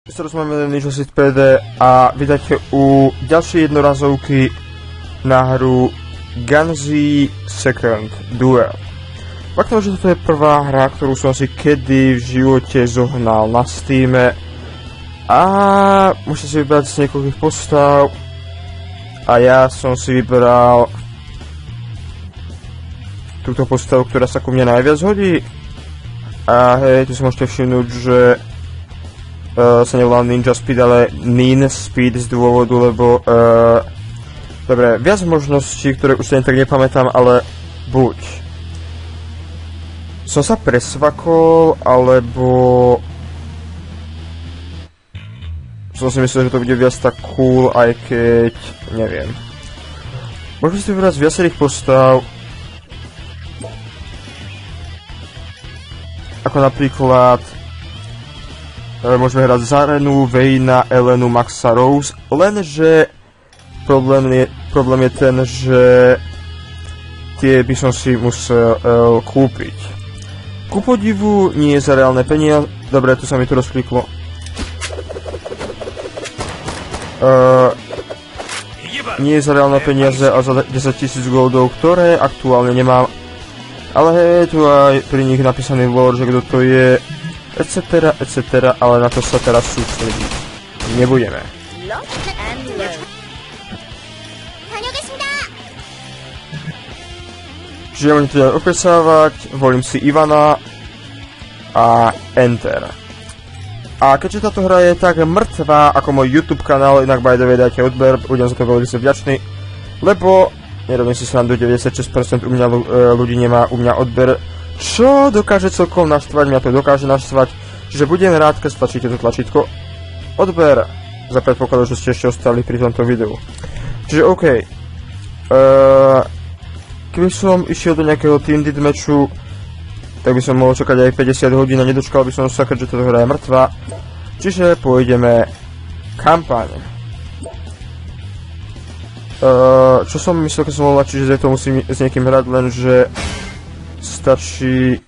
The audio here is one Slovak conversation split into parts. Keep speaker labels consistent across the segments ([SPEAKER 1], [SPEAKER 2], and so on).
[SPEAKER 1] Teraz máme Ninja Seed PD a vítajte u ďalšej jednorazovky na hru Gunzi Second Duel. Fakt že toto je prvá hra, ktorú som si kedy v živote zohnal na Steame a môžete si vybrať z niekoľkých postav a ja som si vybral túto postavu, ktorá sa ku mne najviac hodí. A hej, tu si môžete všimnúť, že sa nevolá Ninja Speed, ale Nin Speed z dôvodu, lebo dobre, viac možností, ktoré už sa tak nepamätám, ale buď som sa presvakol, alebo som si myslel, že to bude viac tak cool, aj keď neviem. Môžeme si vybrať z viacerých postav, ako napríklad môžeme hrať Zarenu, Vayna, Elenu, Maxa, Rose, lenže problém je ten, že tie by som si musel kúpiť. Ku podivu nie je za reálne peniaze, dobre, tu sa mi to rozkliklo. Nie je za reálne peniaze a za 10 000 goldov, ktoré aktuálne nemám. Ale hej, tu aj pri nich napísaný lore, že kto to je, etc, ale na to sa teraz sústrediť nebudeme. Čiže ja budem to ďalej opresávať, volím si Ivana a Enter. A keďže táto hra je tak mŕtvá ako môj YouTube kanál, inak by the way dajte odber, budem za to veľmi vďačný, lebo nerobím si srandu, 96% ľudí nemá u mňa odber, čo dokáže celkom naštvať, mňa to dokáže naštvať, čiže budem rád, keď stlačíte to tlačítko odber, za predpokladu, že ste ešte ostali pri tomto videu. Čiže OK, keby som išiel do nejakého team deathmatchu, tak by som mohol čakať aj 50 hodín a nedočkal by som sa, keďže táto hra je mŕtva, čiže pôjdeme kampaň. Čo som myslel, keď som mohol čiže že to musím s niekým hrať, lenže stačí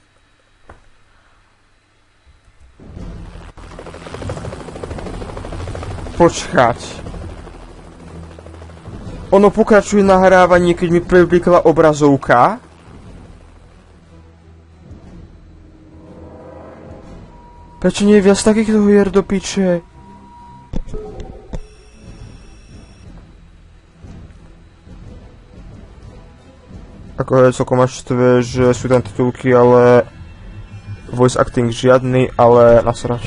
[SPEAKER 1] počkať. Ono pokračuje nahrávanie, keď mi prevlíkla obrazovka. Prečo nie je viac takýchto hier do piče? Ako je celkom až štve, že sú tam titulky, ale voice acting žiadny, ale nasrať.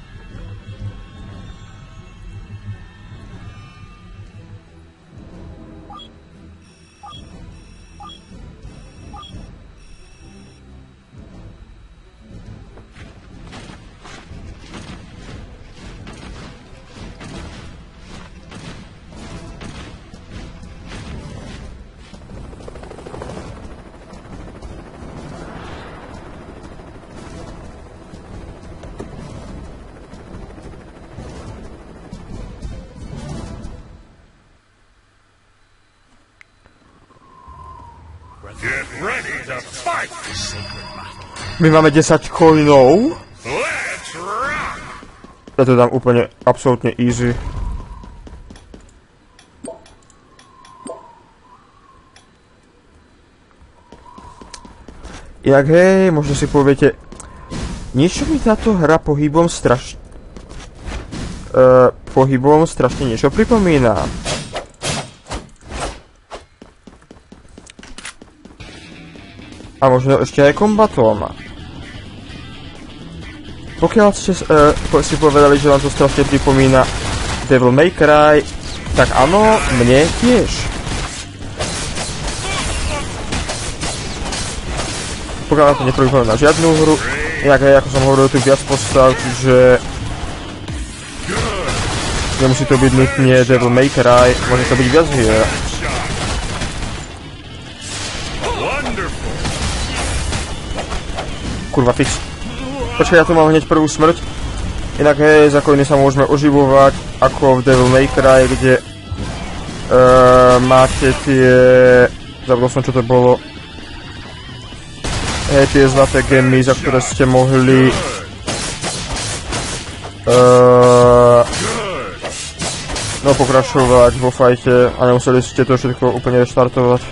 [SPEAKER 1] My máme 10 coinov. Ja to dám úplne absolútne easy. Jak hej, možno si poviete, niečo mi táto hra pohybom strašne niečo pripomína. A možno ešte aj kombatom. Pokiaľ ste si povedali, že vám to strašne pripomína Devil May Cry, tak áno, mne tiež. Pokiaľ vám to nepripomína žiadnu hru, inak aj ako som hovoril, tu viac postav, čiže nemusí to byť nutne Devil May Cry, môže to byť viac hier. Kurva, fix. Počkaj, ja tu mám hneď prvú smrť. Inak hej, za coiny sa môžeme oživovať, ako v Devil May Cry, kde máte tie... Zabudol som, čo to bolo. Hej, tie zlaté gemy, za ktoré ste mohli No pokračovať vo fajte a nemuseli ste to všetko úplne reštartovať.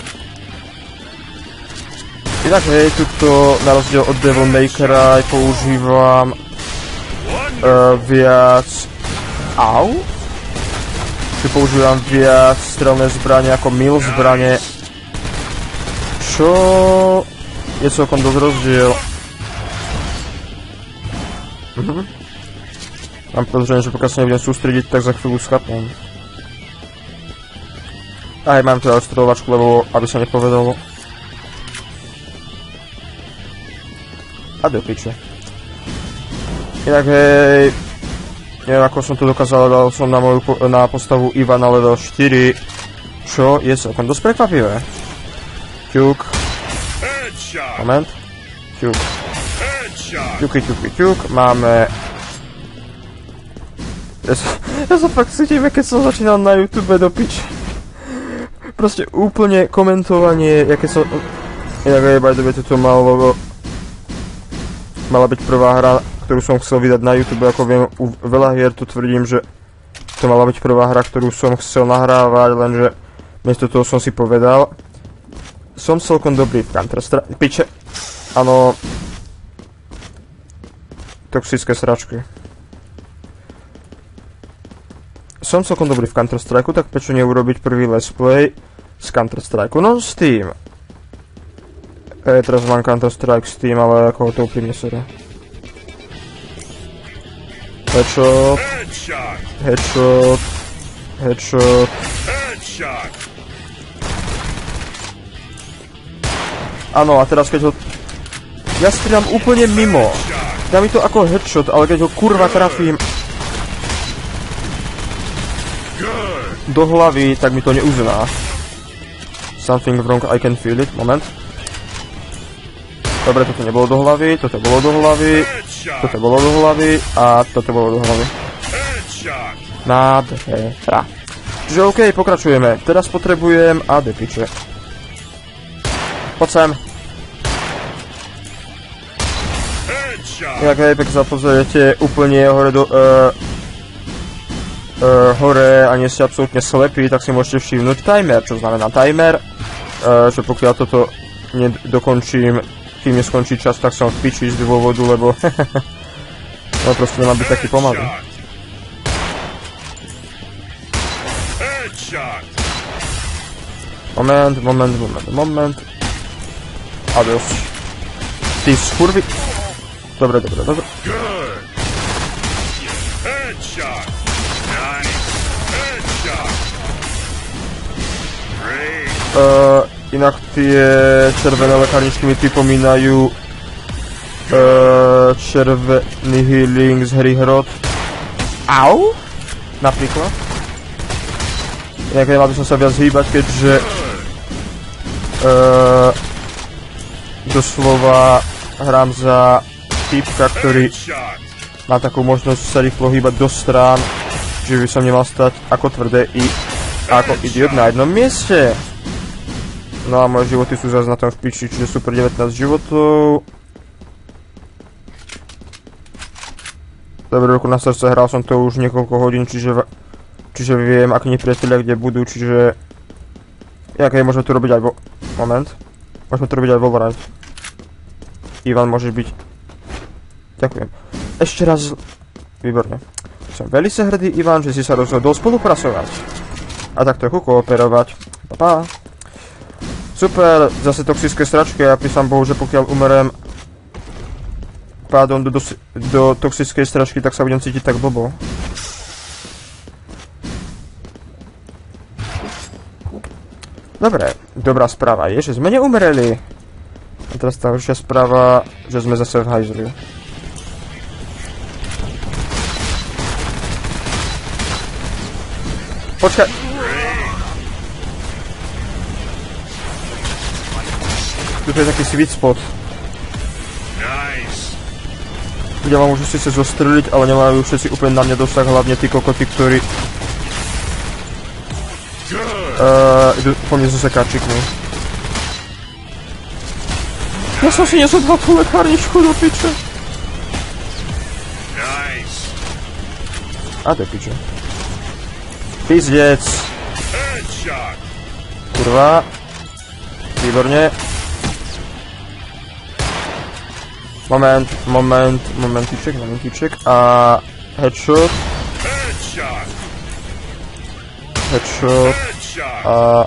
[SPEAKER 1] Inak hej, tuto na rozdiel od Devil Makera používam viac... Au? Tu používam viac strelné zbranie ako mil zbranie. Čo je celkom dosť rozdiel. Mám podozrenie, že pokiaľ sa nebudem sústrediť, tak za chvíľu skapnem. Aj mám teda streľovačku, lebo aby sa nepovedalo. A do piče. Inak hej, neviem ako som to dokázal, dal som na postavu Ivana level 4, čo je celkom dosť prekvapivé. Ťuk. Moment. Ťuk. Ťuk. Máme... Ja sa fakt cítim, keď som začínal na YouTube do piče. Proste úplne komentovanie, jaké som... Inak aj by the way toto mala byť prvá hra, ktorú som chcel vydať na YouTube, ako viem, u veľa hier tu tvrdím, že to mala byť prvá hra, ktorú som chcel nahrávať, lenže miesto toho som si povedal, som celkom dobrý v Counter-Strike, piče, áno, toxické sračky. Som celkom dobrý v Counter-Strike, tak prečo neurobiť prvý let's play z Counter-Strike non-Steam? Teraz mám Counter-Strike Steam, ale ako to úprimne sere. Headshot. Headshot. Headshot. Áno, a teraz keď ho... Ja strieľam úplne mimo. Dá mi to ako headshot, ale keď ho kurva trafím do hlavy, tak mi to neuzná. Something wrong, I can feel it. Moment. Dobre, toto nebolo do hlavy, toto bolo do hlavy, toto bolo do hlavy a toto bolo do hlavy. Nádhera. Čiže OK, pokračujeme. Teraz potrebujem AD piče. Poď sem. Jak hej, pek sa pozriete úplne hore do... hore a nie ste absolútne slepí, tak si môžete všimnúť timer. Čo znamená timer? Že pokiaľ toto nedokončím, kým neskončí čas, tak som v piči z dôvodu, lebo no proste nemám byť taký pomalý. Moment. Adios. Ty skurvi... Dobre. Inak tie červené lekárničky mi pripomínajú červený healing z hry Hrot. Au? Napríklad. Inak nemal by som sa viac hýbať, keďže doslova hrám za týpka, ktorý má takú možnosť sa rýchlo hýbať do strán, že by som nemal stať ako tvrdé i ako idiot na jednom mieste. No a moje životy sú zase na tom v piči, čiže super 19 životov. Dobre, ruku na srdce, hral som to už niekoľko hodín, čiže viem, akí nepriatelia kde budú, čiže... Jaké môžeme tu robiť aj Moment. Môžeme tu robiť aj Valorant. Ivan, môžeš byť... Ďakujem. Ešte raz... Výborne. Som veľmi hrdý, Ivan, že si sa rozhodol spolupracovať. A tak trochu kooperovať. Pa. Super, zase toxické sračky, ja písam Bohu, že pokiaľ umerem pádom do toxickej sračky, tak sa budem cítiť tak blbo. Dobre, dobrá správa je, že sme neumreli. A teraz tá horšia správa, že sme zase v hajzli. Počkaj. Tuto je taký sweet spot. Ľudia ma môžu síce zostreliť, ale nemajú všetci úplne na mňa dosah, hlavne tí kokoty, ktorí idú po mne zo sekáčikmi. Ja som si nezobral tú lekárničku do piče. A to piče. Pizdec. Kurva. Výborne. Momentiček. A headshot. A...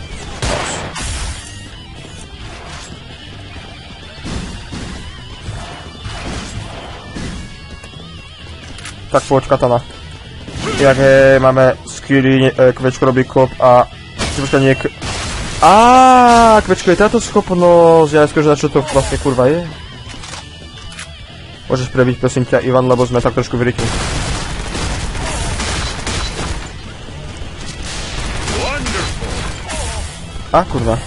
[SPEAKER 1] Tak poď katana. Jak máme skilly, kvečko robí kop a... kvečko je táto schopnosť, ja neskôr, na čo to vlastne kurva je. Môžeš prebiť prosím ťa Ivan, lebo sme tak trošku v rytmu. Kurva.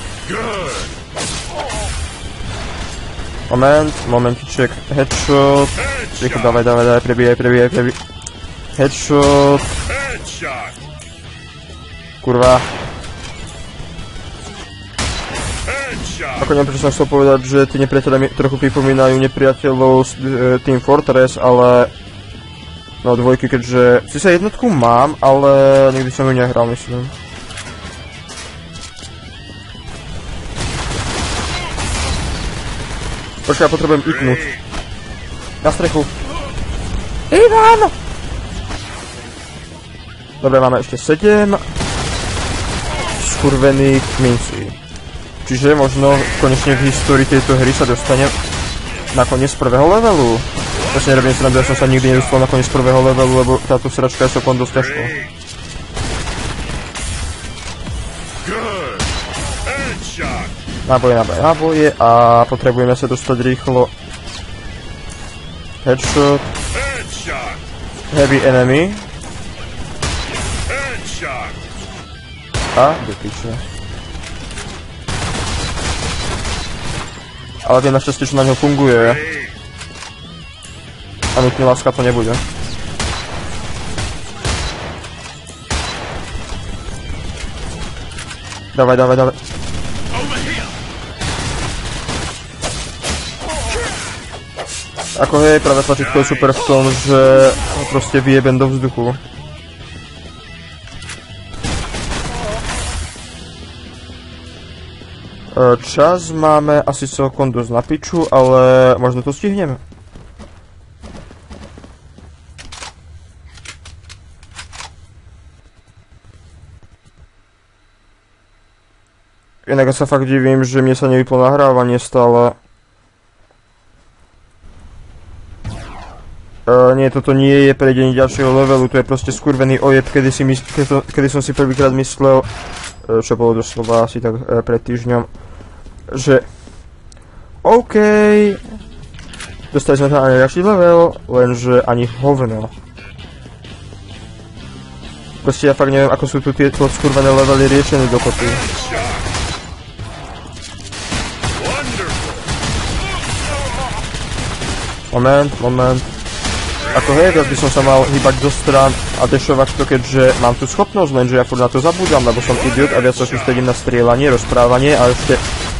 [SPEAKER 1] Momentiček, headshot. Dávaj, prebíjaj. Headshot. Kurva. Ako neviem, prečo som chcel povedať, že tí nepriateľe mi trochu pripomínajú nepriateľov z Team Fortress, ale... No dvojky, keďže... Sice jednotku mám, ale nikdy som ju nehral, myslím. Počkaj, ja potrebujem iknúť. Na strechu. Ivan! Dobre, máme ešte 7 skurvených mincí. Čiže možno konečne v histórii tejto hry sa dostane na koniec prvého levelu. Ja si nerobím srandu, ja som sa nikdy nedostal na koniec prvého levelu, lebo táto sračka je celkom dosť ťažko. Náboje a potrebujeme sa dostať rýchlo. Headshot. Heavy enemy. A do piče. Ale viem našťastie, čo na ňo funguje. A nutne láska to nebude. Dávaj. Ako hej, práve tlačítko je super v tom, že proste vyjebem do vzduchu. Čas máme asi celkom dosť na piču, ale možno to stihneme. Inak sa fakt divím, že mne sa nevyplo nahrávanie stále. Nie, toto nie je prejdenie ďalšieho levelu, to je proste skurvený ojeb, kedy som si prvýkrát myslel, čo bolo doslova asi tak pred týždňom, že OK, dostali sme tam na ďalší level, lenže ani hovno. Proste ja fakt neviem, ako sú tu tieto skurvené levely riešené dokopy. Moment. Ako hej, teraz by som sa mal hýbať do strán a dešovať to, keďže mám tú schopnosť, lenže ja furt na to zabúdam, lebo som idiot a viac sa sústredím na strieľanie, rozprávanie a ešte...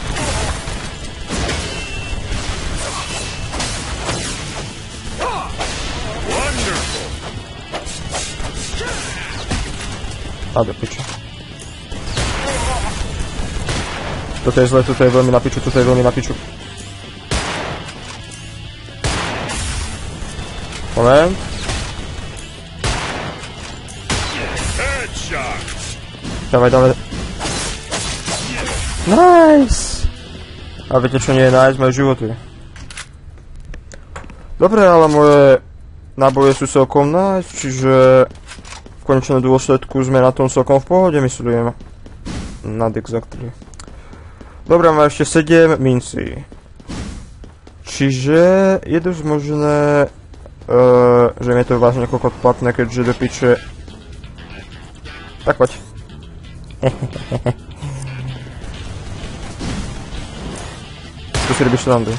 [SPEAKER 1] A do piču. Toto je zle, toto je veľmi na piču, Moment. Dávaj. Nice! A viete čo nie je nice? Moje životy. Dobre, ale moje náboje sú celkom nice, čiže v konečnom dôsledku sme na tom celkom v pohode, myslím. Not exactly. Dobre, máme ešte 7 mincí. Čiže je dosť možné, že mi je to vážne kokot platné, keďže do piče... Tak poď. Tu si robíš srandu.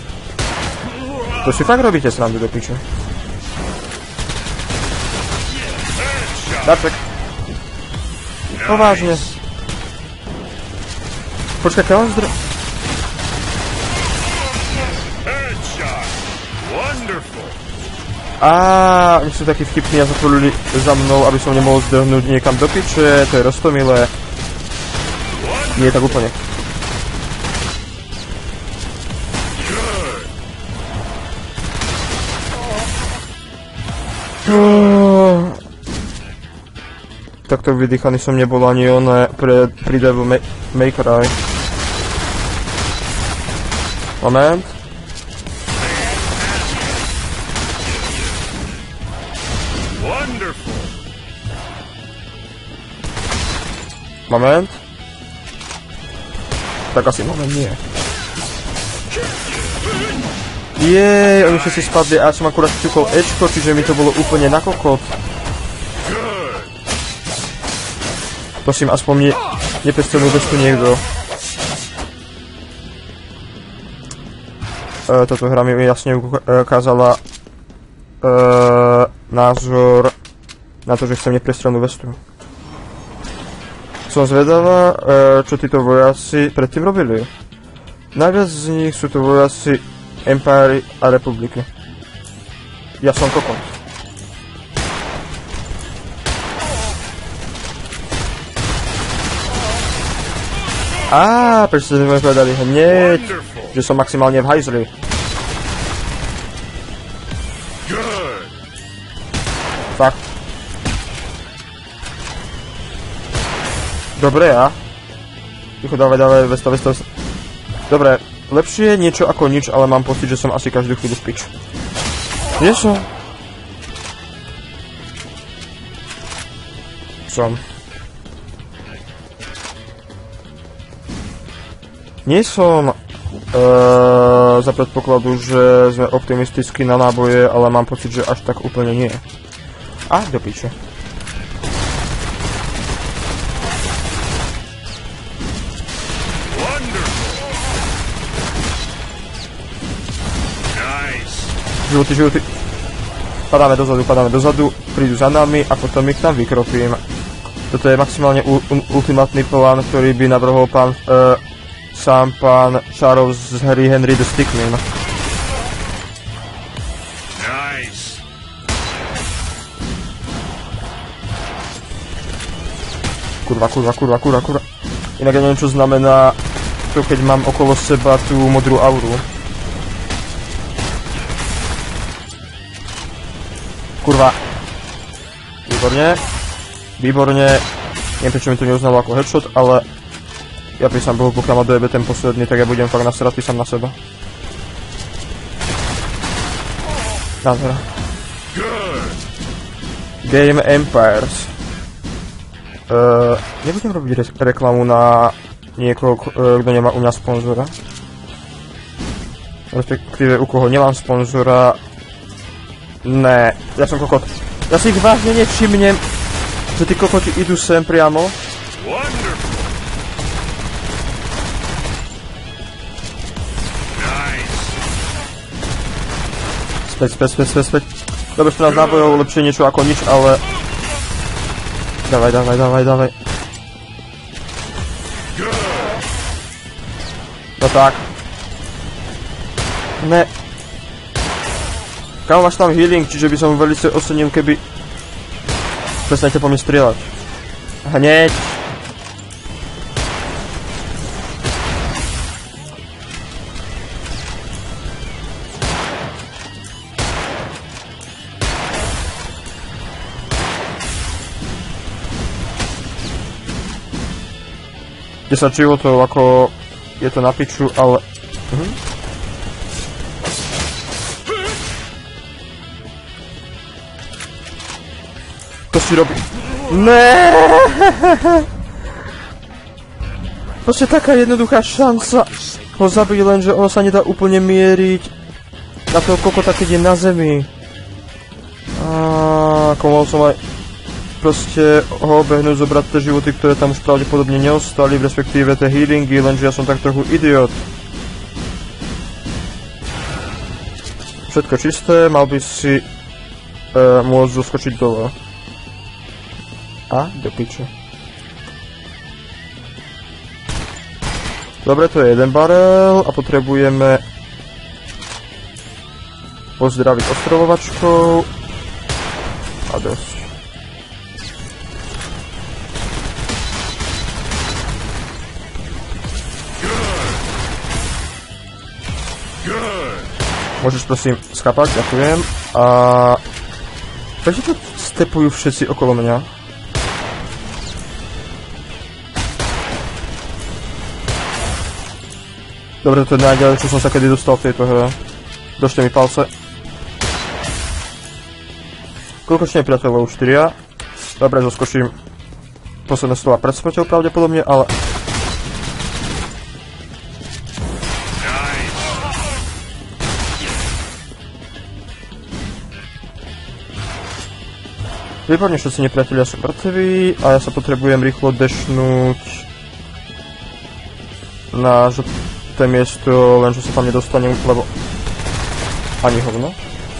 [SPEAKER 1] To si fakt robíte srandu do piče. Darček. No vážne. Počkaj, keď on zdr... Á, oni sú takí vtipní a zatvorili za mnou, aby som nemohol zbehnúť niekam do piče, to je roztomilé. Nie tak úplne. Takto vydýchaný som nebol ani on pri Devil May Cry. Moment. Moment. Tak asi moment nie. Jej, oni všetci spadli a ja som akurát ťukol Ečko, čiže mi to bolo úplne na kokot. Prosím, aspoň nepestrenú vestu niekto. Táto hra mi jasne ukázala názor na to, že chcem neprestrenú vestu. Som zvedavá, čo títo vojaci predtým robili. Najviac z nich sú to vojaci Empire a Republiky. Ja som kokot. Á, prečo ste mi povedali hneď, že som maximálne v hajzli. Fakt. Dobre, ja. Ticho, dávaj, vesta. Dobre, lepšie je niečo ako nič, ale mám pocit, že som asi každú chvíľu spič. Nie som. Nie som za predpokladu, že sme optimisticky na náboje, ale mám pocit, že až tak úplne nie. A do piče. Životy. Padáme dozadu, prídu za nami a potom ich tam vykropím. Toto je maximálne ultimátny plán, ktorý by navrhol sám pán Charles z hry Henry the Stickmin. Kurva. Inak ja neviem, čo znamená to, keď mám okolo seba tú modrú auru. Kurva. Výborne. Neviem, prečo mi to neuznalo ako headshot, ale ja prísam Bohu, pokiaľ ma dojebe ten posledný, tak ja budem fakt nasratý sám na seba. Nádhera. Game Empires. Nebudem robiť reklamu na niekoho, kto nemá u mňa sponzora. Respektíve u koho nemám sponzora. Ne, ja som kokot. Ja si ich vážne nevšimnem, že tí kokoti idú sem priamo. Späť. Dobre, 14 nábojov, lepšie niečo ako nič, ale... Dávaj. No tak. Ne. Kámo, máš tam healing, čiže by som velice ocenil, keby... Prestanete po mne strieľať. Hneď. Desať životov, ako je to na piču, ale... To si robí. Ne. Proste taká jednoduchá šanca ho zabiť, lenže ono sa nedá úplne mieriť na toho kokota, keď je na zemi. Mohol som aj proste ho obehnúť, zobrať tie životy, ktoré tam už pravdepodobne neostali, respektíve tie healingy, lenže ja som tak trochu idiot. Všetko čisté, mal by si môcť zoskočiť dole. A do piče. Dobre, to je jeden barel a potrebujeme pozdraviť ostrovovačkou. A dosť. Môžeš prosím skapať, ďakujem. A prečo to stepujú všetci okolo mňa? Dobre, to je najďalej, čo som sa kedy dostal v tejto hre. Držte mi palce. Koľko ešte nepriateľov? 4. Dobre, zoskočím posledné slova pred smrťou pravdepodobne, ale... Výborne, všetci nepriatelia sú mŕtvi a ja sa potrebujem rýchlo dashnúť na žlté miesto, len čo sa tam nedostanem, lebo ani hovno.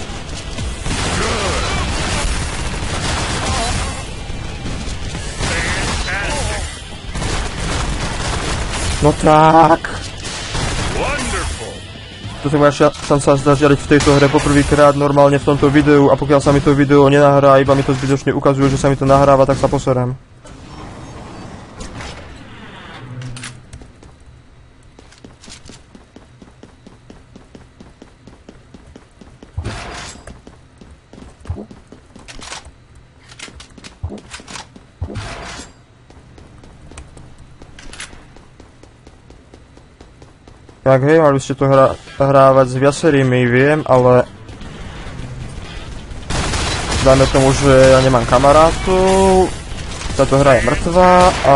[SPEAKER 1] No tak. Toto je moja šanca zažiariť v tejto hre poprvýkrát normálne v tomto videu a pokiaľ sa mi to video nenahrá, iba mi to zbytočne ukazuje, že sa mi to nahráva, tak sa poserem. Tak hej, mali ste to hrávať s viacerými, viem, ale dajme tomu, že ja nemám kamarátov, táto hra je mŕtvá a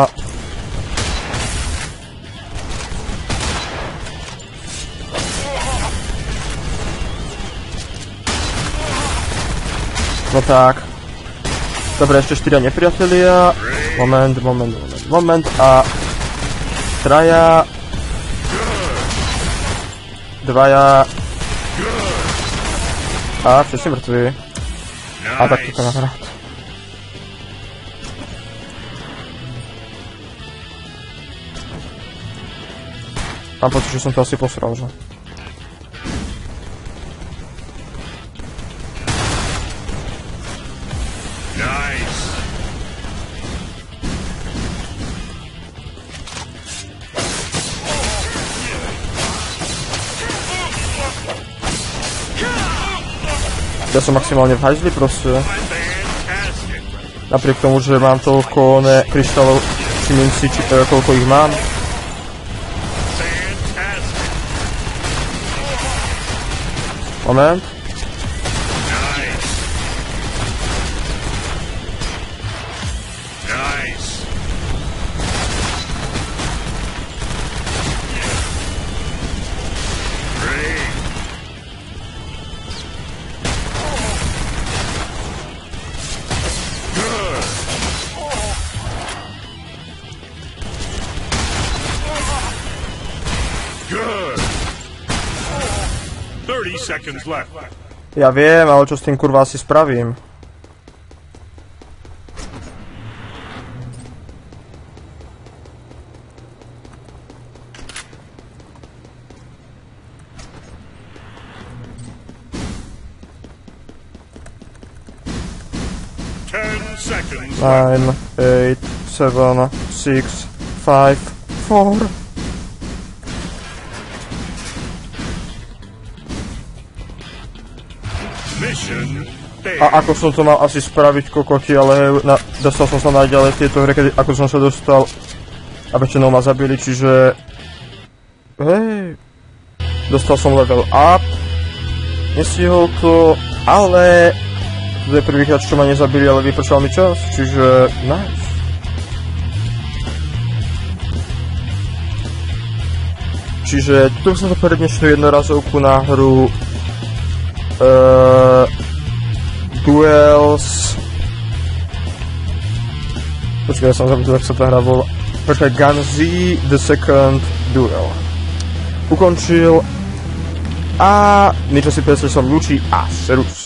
[SPEAKER 1] no tak. Dobre, ešte 4 nepriatelia. Moment a 3. 2 a všetci mŕtvi. A tak to nahrát. Mám pocit, že som to asi posral, že? Ja som maximálne v hajzli proste. Napriek tomu, že mám toľko kryštálov či minci, koľko ich mám. Moment. Ja viem, ale čo s tým kurva asi spravím? Nine, 8, 7, 6, 5, 4. A ako som to mal asi spraviť, kokoti, ale hej, dostal som sa najďalej v tejto hre, ako som sa dostal a väčšinou ma zabili, čiže hej, dostal som level up, nestihol to, ale to je prvýkrát, čo ma nezabili, ale vypršal mi čas, čiže nice. Čiže tu som to pre dnešnú jednorazovku na hru Duels... Počkaj, ja som zabudol, jak sa tá hra volá. Počkaj, Gunzi The Second Duel ukončil a niečo si predstav som ľúči a serus.